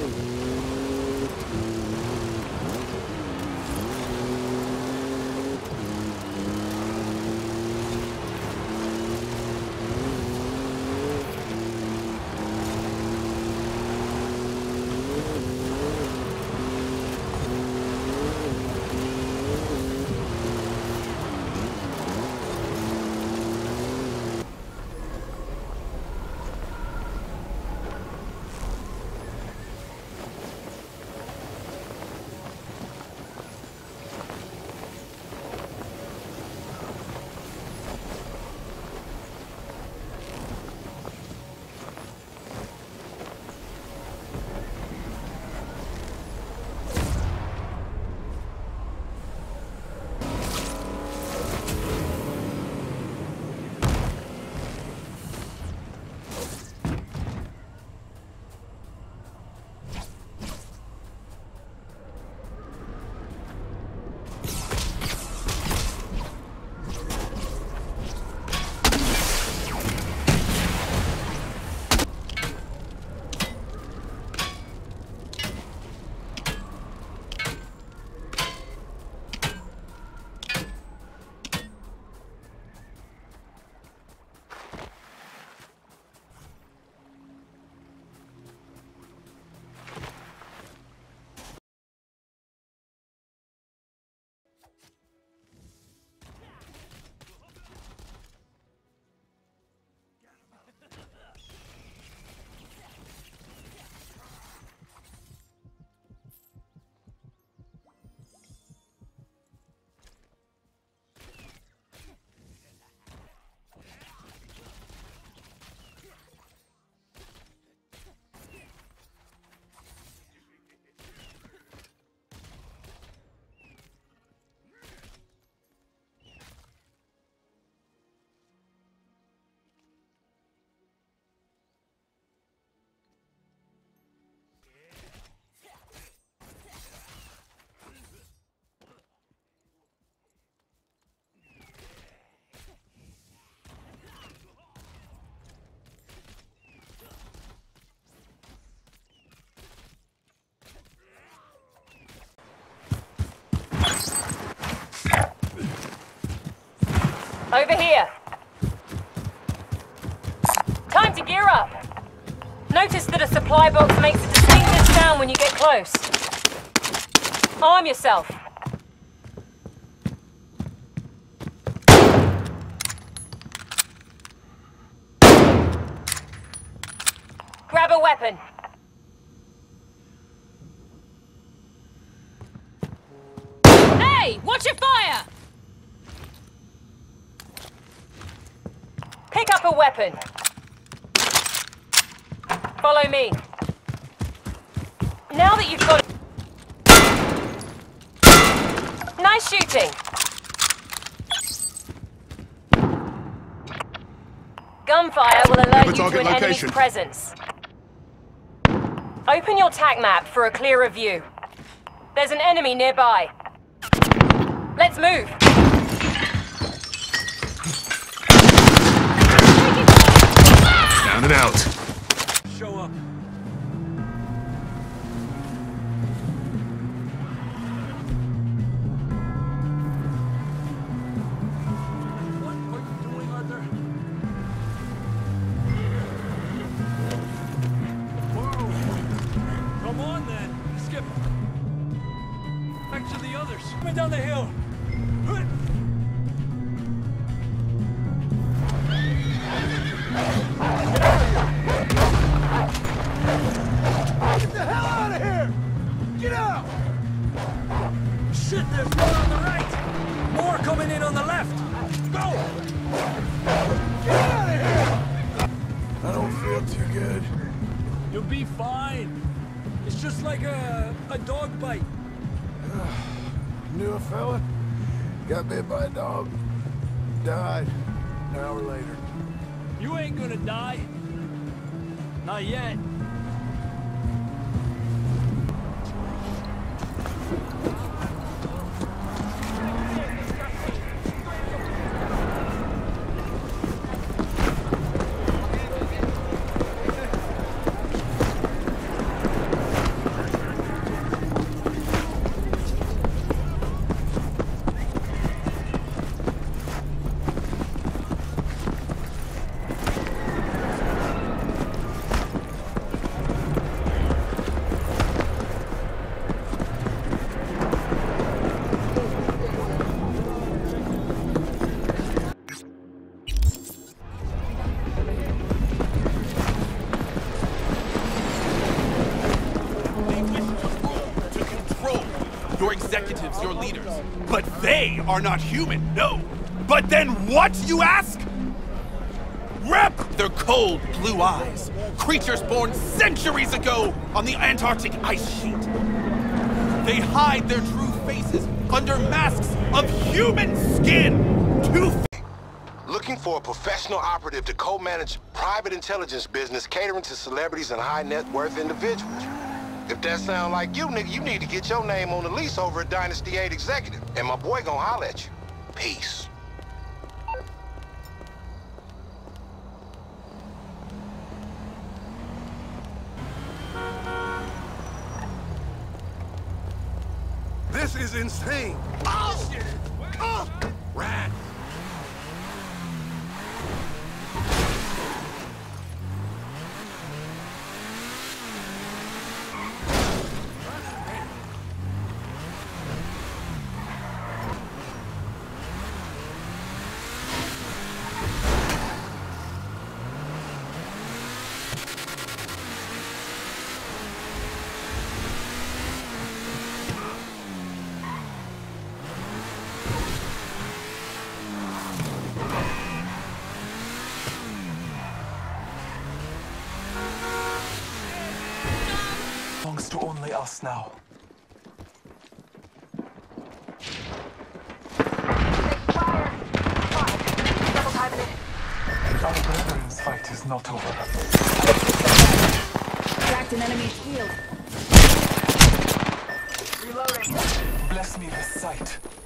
Over here. Time to gear up. Notice that a supply box makes a distinctive sound when you get close. Arm yourself. Grab a weapon. Hey, watch your fire! Pick up a weapon. Follow me. Now that you've got... Nice shooting. Gunfire will alert you to an enemy's presence. Open your TAC map for a clearer view. There's an enemy nearby. Let's move. Down and out. Show up. What are you doing, Arthur? Whoa. Come on, then. Skip. Back to the others. Coming down the hill. Get the hell out of here! Get out! Shit, there's one on the right! More coming in on the left! Go! Get out of here! I don't feel too good. You'll be fine. It's just like a dog bite. Knew a fella, got bit by a dog, died an hour later. You ain't gonna die. Not yet. operatives your leaders. But they are not human, no. But then what, you ask? Rep their cold blue eyes. Creatures born centuries ago on the Antarctic ice sheet. They hide their true faces under masks of human skin. Looking for a professional operative to co-manage private intelligence business catering to celebrities and high net worth individuals. If that sound like you, nigga, you need to get your name on the lease over at Dynasty 8 Executive. And my boy gonna holler at you. Peace. This is insane. Oh! Oh! Rat! Belongs to only us now. Our brethren's fight is not over. Cracked an enemy's shield. Reloading. Bless me with sight.